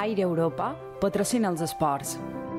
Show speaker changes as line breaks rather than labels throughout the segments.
Aire Europa patrocina els esports.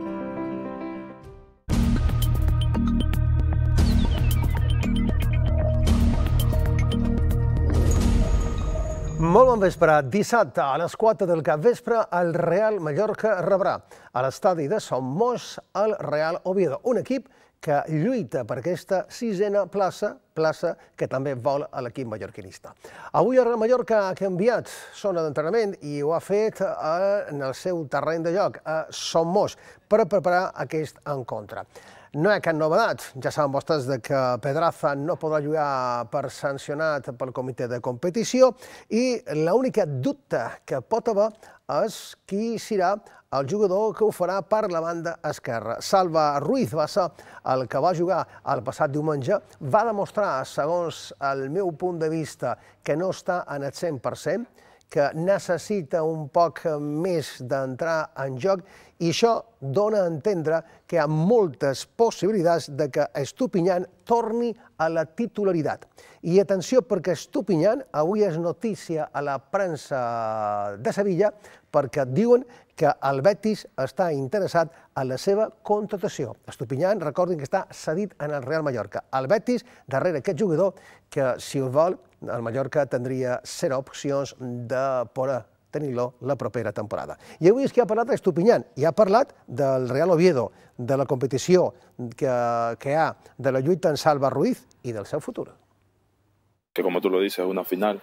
Molt bon vespre. Dissabte a les 4 del capvespre el Real Mallorca rebrà a l'estadi de Son Moix el Real Oviedo, un equip que lluita per aquesta sisena plaça que també vol a l'equip mallorquinista. Avui el Real Mallorca ha canviat zona d'entrenament i ho ha fet en el seu terreny de joc, a Son Moix, per preparar aquest encontre. No hi ha cap novedat. Ja saben vostès que Pedraza no podrà jugar per sancionat pel comitè de competició i l'única dubte que pot haver és qui serà el jugador que ho farà per la banda esquerra. Salva Ruiz va ser el que va jugar el passat diumenge. Va demostrar, segons el meu punt de vista, que no està en el 100%, que necessita un poc més d'entrar en joc i això dona a entendre que hi ha moltes possibilitats de que Estupiñán torni a la titularitat. I atenció, perquè Estupiñán avui és notícia a la premsa de Sevilla perquè diuen que el Betis està interessat en la seva contratació. Estupiñán, recordin que està cedit en el Real Mallorca. El Betis, darrere aquest jugador, que si el vol, el Mallorca tindria 0 opcions de poder tenir-lo la propera temporada. I avui és que ha parlat d'Estupiñán i ha parlat del Real Oviedo, de la competició que hi ha, de la lluita en Salva Ruiz i del seu futur.
Que como tú lo dices, es una final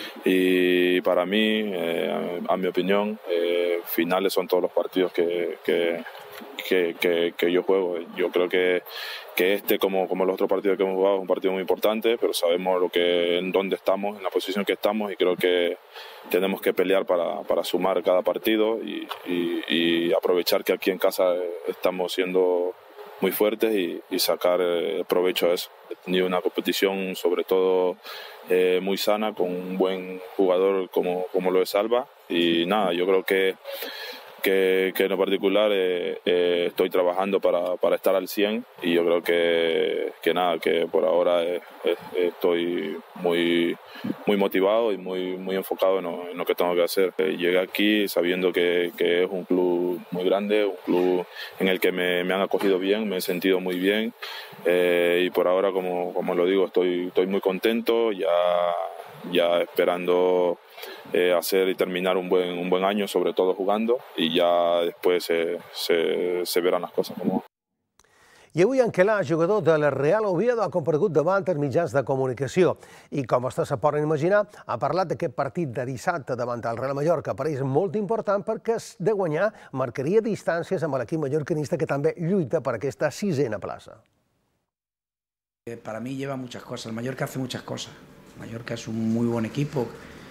y para mí, a mi opinión, finales son todos los partidos que yo juego. Yo creo que este, como los otros partidos que hemos jugado, es un partido muy importante, pero sabemos en dónde estamos, en la posición que estamos, y creo que tenemos que pelear para sumar cada partido y aprovechar que aquí en casa estamos siendo muy fuertes y sacar provecho a eso. He tenido una competición sobre todo muy sana, con un buen jugador como lo es Salva, y nada, yo creo que en lo particular estoy trabajando para estar al 100 y yo creo que por ahora estoy muy motivado y muy enfocado en lo que tengo que hacer. Llegué aquí sabiendo que es un club muy grande, un club en el que me han acogido bien, me he sentido muy bien y por ahora, como lo digo, estoy muy contento, ya esperando hacer y terminar un buen año, sobre todo jugando, y ya después se verán las cosas como van.
I avui en Quelà, jugador del Real Oviedo, ha comparegut davant els mitjans de comunicació i, com vostès se poden imaginar, ha parlat d'aquest partit de dissabte davant el Real Mallorca. Per ell és molt important perquè de guanyar marcaria distàncies amb l'equip mallorquinista que també lluita per aquesta sisena plaça.
Para mí lleva muchas cosas. El Mallorca hace muchas cosas. Mallorca es un muy buen equipo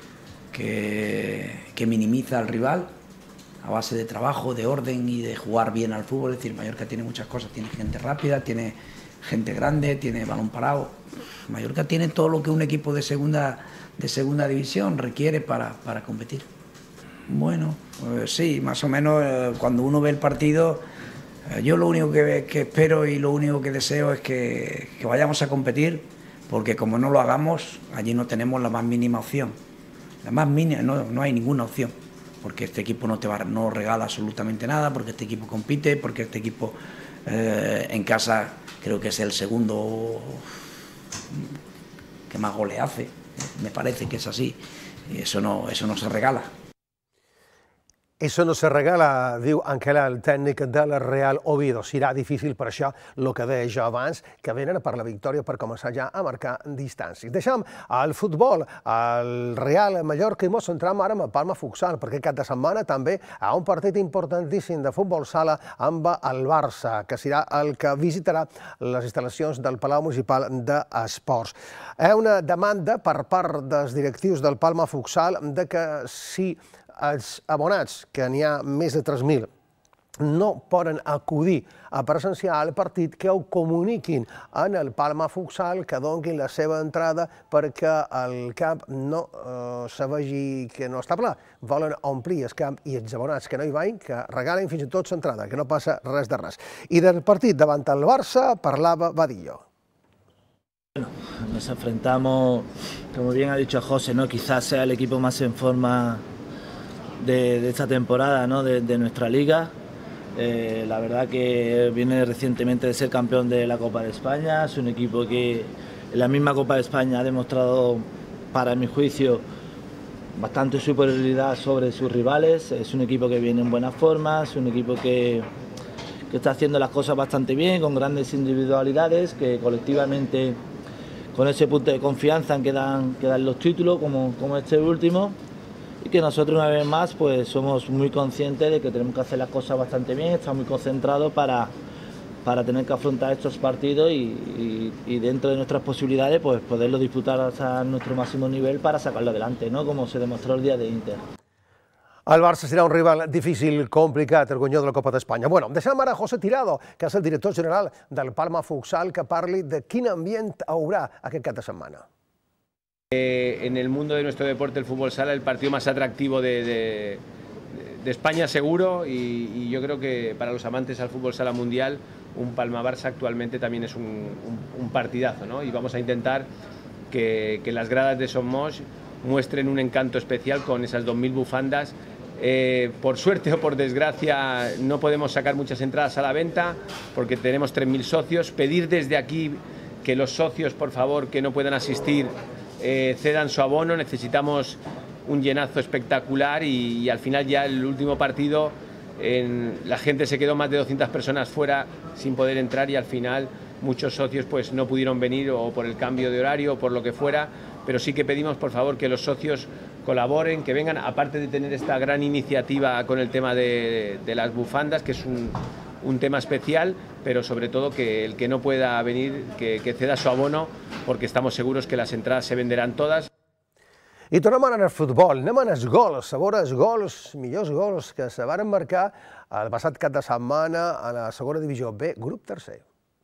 que minimiza al rival a base de trabajo, de orden y de jugar bien al fútbol. Es decir, Mallorca tiene muchas cosas, tiene gente rápida, tiene gente grande, tiene balón parado. Mallorca tiene todo lo que un equipo de segunda división requiere para competir. Bueno, pues sí, más o menos cuando uno ve el partido, yo lo único que espero y lo único que deseo es que vayamos a competir, porque como no lo hagamos, allí no tenemos la más mínima opción. La más mínima, no hay ninguna opción, porque este equipo no regala absolutamente nada, porque este equipo compite, porque este equipo en casa creo que es el segundo que más goles hace, me parece que es así, y eso no se regala.
Això no se regala, diu Anquela, el tècnic del Real Oviedo. Serà difícil per això, el que deia jo abans, que venen per la victòria per començar ja a marcar distàncies. Deixem el futbol, el Real Mallorca, i ens centram ara en el Palma Futsal, perquè aquest de setmana també hi ha un partit importantíssim de futbol sala amb el Barça, que serà el que visitarà les instal·lacions del Palau Municipal d'Esports. Hi ha una demanda per part dels directius del Palma Futsal de que si els abonats, que n'hi ha més de 3.000, no poden acudir a presenciar el partit, que ho comuniquin en el Palma Futsal, que donin la seva entrada perquè el camp no se vegi que no està ple. Volen omplir el camp i els abonats que no hi vagin, que regalen fins i tot l'entrada, que no passa res de res. I del partit davant el Barça parlava Vadillo.
Nos enfrentamos, como bien ha dicho José, ¿no? Quizás sea el equipo más en forma de esta temporada, ¿no? de nuestra liga. La verdad que viene recientemente de ser campeón de la Copa de España. Es un equipo que en la misma Copa de España ha demostrado, para mi juicio, bastante superioridad sobre sus rivales. Es un equipo que viene en buena forma, es un equipo que está haciendo las cosas bastante bien, con grandes individualidades, que colectivamente, con ese punto de confianza, que dan los títulos, como este último, y que nosotros, una vez más, pues somos muy conscientes de que tenemos que hacer las cosas bastante bien, estamos muy concentrados para tener que afrontar estos partidos y dentro de nuestras posibilidades, pues poderlo disputar hasta nuestro máximo nivel para sacarlo adelante, ¿no? Como se demostró el día de Inter.
El Barça serà un rival difícil, complicat, el guanyó de la Copa d'Espanya. Bueno, deixem ara José Tirado, que és el director general del Palma Futsal, que parli de quin ambient haurà aquest cap de setmana.
En el mundo de nuestro deporte, el fútbol sala, el partido más atractivo de España seguro, y yo creo que para los amantes al fútbol sala mundial, un Palma-Barça actualmente también es un partidazo, ¿no? Y vamos a intentar que las gradas de Somos muestren un encanto especial con esas 2000 bufandas. Por suerte o por desgracia no podemos sacar muchas entradas a la venta porque tenemos 3000 socios. Pedir desde aquí que los socios, por favor, que no puedan asistir, cedan su abono. Necesitamos un llenazo espectacular y al final ya el último partido la gente se quedó más de 200 personas fuera sin poder entrar y al final muchos socios pues no pudieron venir o por el cambio de horario o por lo que fuera, pero sí que pedimos por favor que los socios colaboren, que vengan, aparte de tener esta gran iniciativa con el tema de las bufandas, que es un tema especial, pero sobre todo que el que no pueda venir, que ceda su abono, porque estamos seguros que las entradas se venderán todas.
I tornem ara al futbol, anem als gols, a veure els gols, millors gols que se varen marcar el passat cap de setmana a la segona divisió B, grup tercer.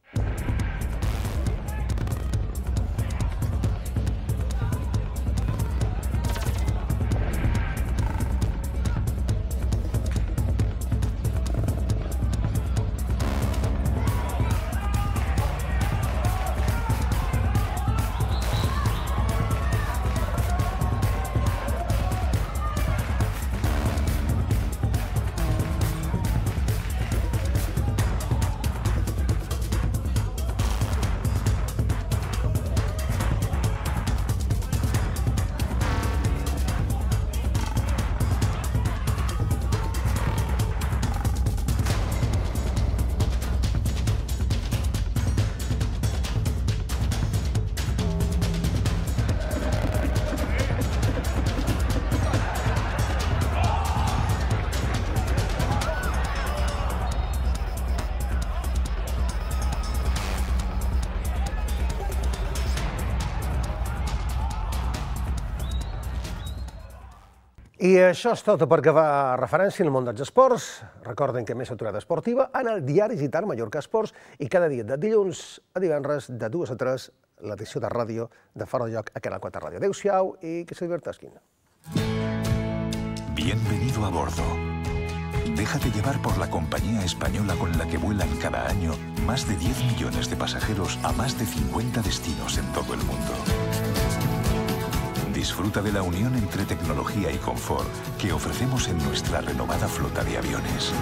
I això és tot perquè fa referència al món dels esports. Recorden que Més Aturada Esportiva en el diari digital Mallorca Esports i cada dia de dilluns a divendres de 2 a 3 l'edició de ràdio de Fora de Lloc a Canal 4 Ràdio. Adéu-siau i que se divertisquin.
Bienvenido a bordo. Déjate llevar por la compañía española con la que vuelan cada año más de 10 millones de pasajeros a más de 50 destinos en todo el mundo. Disfruta de la unión entre tecnología y confort que ofrecemos en nuestra renovada flota de aviones.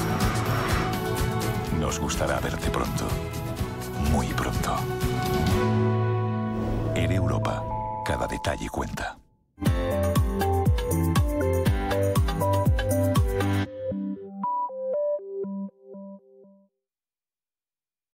Nos gustará verte pronto, muy pronto. Air Europa, cada detalle cuenta.